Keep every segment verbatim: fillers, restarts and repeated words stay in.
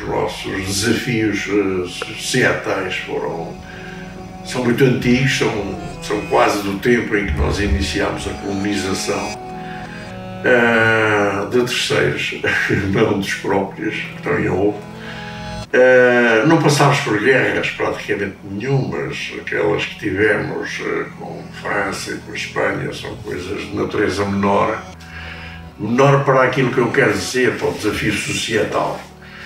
nossos desafios societais foram, são muito antigos, são, são quase do tempo em que nós iniciámos a colonização uh, de terceiros, não dos próprios, que também houve. Uh, não passámos por guerras praticamente nenhumas, aquelas que tivemos uh, com França e com Espanha são coisas de natureza menor, menor para aquilo que eu quero dizer, para o desafio societal.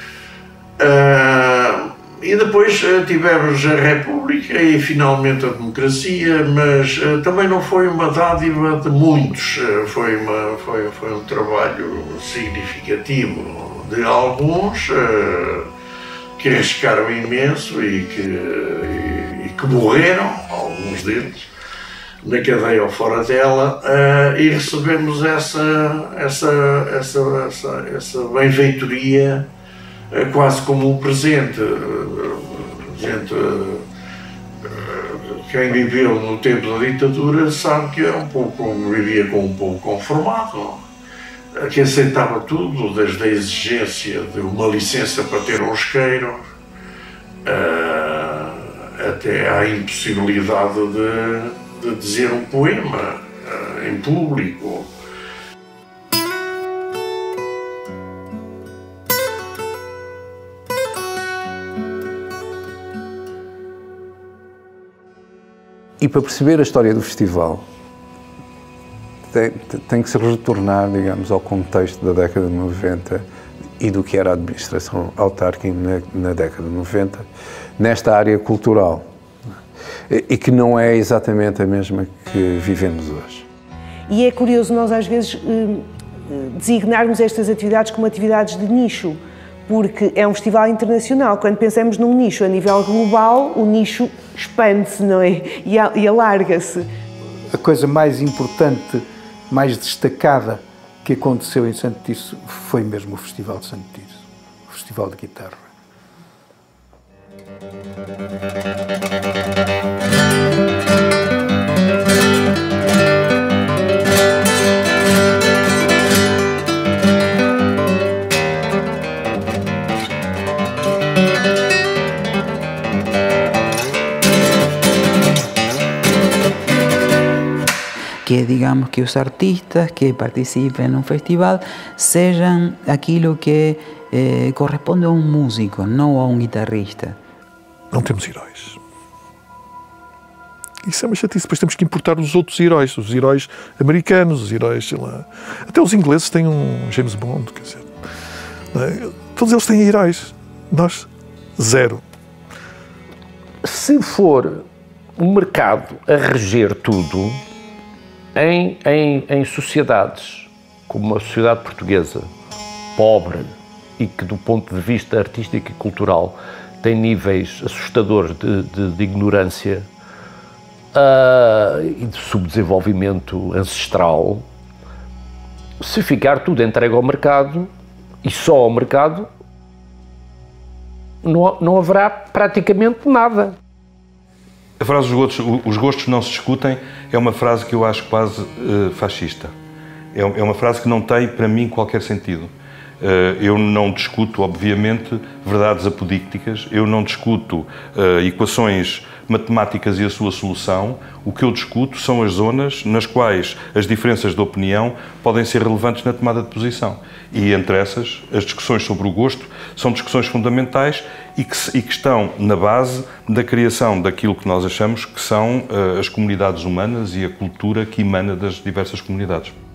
Uh, e depois uh, tivemos a República e finalmente a democracia, mas uh, também não foi uma dádiva de muitos, uh, foi, uma, foi, foi um trabalho significativo de alguns, uh, que arriscaram imenso e que, e, e que morreram, alguns deles, na cadeia ou fora dela, uh, e recebemos essa, essa, essa, essa, essa benfeitoria uh, quase como um presente. Uh, gente, uh, quem viveu no tempo da ditadura sabe que era um pouco, vivia com um pouco conformado, que aceitava tudo, desde a exigência de uma licença para ter um isqueiro, uh, até à impossibilidade de, de dizer um poema uh, em público. E para perceber a história do festival, Tem, tem que se retornar, digamos, ao contexto da década de noventa e do que era a administração autárquica na, na década de noventa, nesta área cultural, e, e que não é exatamente a mesma que vivemos hoje. E é curioso nós, às vezes, designarmos estas atividades como atividades de nicho, porque é um festival internacional. Quando pensamos num nicho a nível global, o nicho expande-se, não é? E, e alarga-se. A coisa mais importante, mais destacada que aconteceu em Santo Tirso foi mesmo o Festival de Santo Tirso, o Festival de Guitarra. Que digamos que os artistas que participem num festival sejam aquilo que eh, corresponde a um músico, não a um guitarrista. Não temos heróis. Isso é uma chatice. Depois temos que importar os outros heróis, os heróis americanos, os heróis, sei lá. Até os ingleses têm um James Bond, quer dizer. Não é? Todos eles têm heróis. Nós, zero. Se for um mercado a reger tudo, Em, em, em sociedades como a sociedade portuguesa, pobre e que do ponto de vista artístico e cultural tem níveis assustadores de, de, de ignorância uh, e de subdesenvolvimento ancestral, se ficar tudo entregue ao mercado e só ao mercado, não, não haverá praticamente nada. A frase os gostos, os gostos não se discutem é uma frase que eu acho quase uh, fascista. É, é uma frase que não tem, para mim, qualquer sentido. Uh, eu não discuto, obviamente, verdades apodícticas, eu não discuto uh, equações matemáticas e a sua solução. O que eu discuto são as zonas nas quais as diferenças de opinião podem ser relevantes na tomada de posição. E entre essas, as discussões sobre o gosto são discussões fundamentais e que, e que estão na base da criação daquilo que nós achamos que são uh, as comunidades humanas e a cultura que emana das diversas comunidades.